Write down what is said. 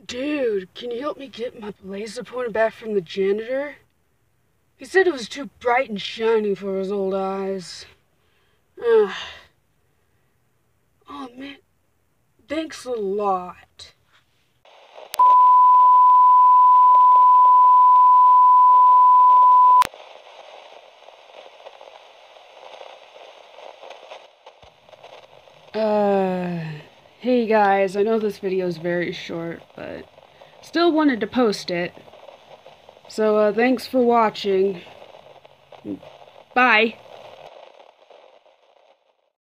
Dude, can you help me get my laser pointer back from the janitor? He said it was too bright and shiny for his old eyes. Oh man, thanks a lot. Hey guys, I know this video is very short, but still wanted to post it. So, thanks for watching. Bye.